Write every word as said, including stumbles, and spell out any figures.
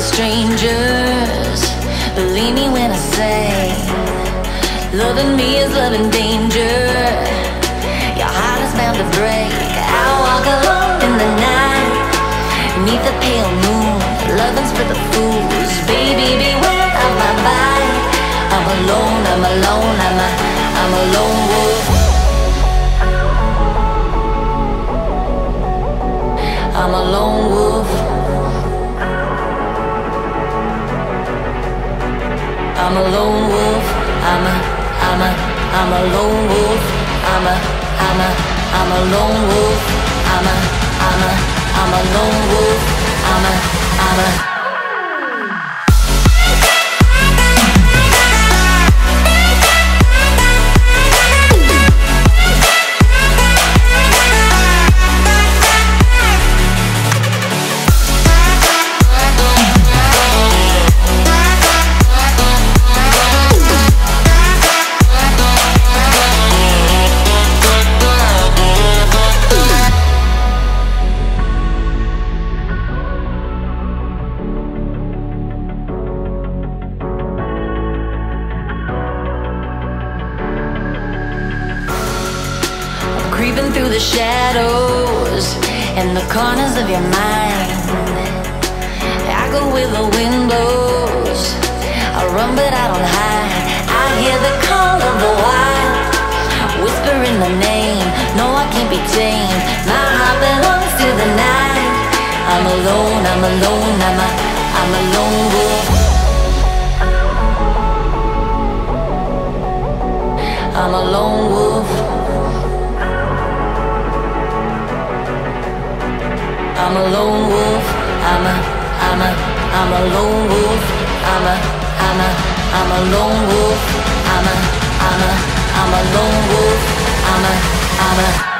strangers. Believe me when I say, loving me is loving danger. Your heart is bound to break. I walk alone in the night, beneath the pale moon. Loving's for the fools. Baby, beware of my bite. I'm alone, I'm alone, I'm a, I'm a lone wolf. I'm a lone wolf. I'm a lone wolf. I'm a, I'm a, I'm a lone wolf. I'm a, I'm a, I'm a lone wolf. I'm a, I'm a, I'm a lone wolf. I'm a, I'm a. Creeping through the shadows and the corners of your mind. I go where the wind blows. I run but I don't hide. I hear the call of the wild, whispering the name. No, I can't be tamed. My heart belongs to the night. I'm alone, I'm alone, I'm a, I'm a lone wolf. I'm a lone wolf. I'm a lone wolf. I'm a, I'm a, I'm a lone wolf. I'm a, I'm a, I'm a lone wolf. I'm a, I'm a, I'm a lone wolf. I'm a, I'm a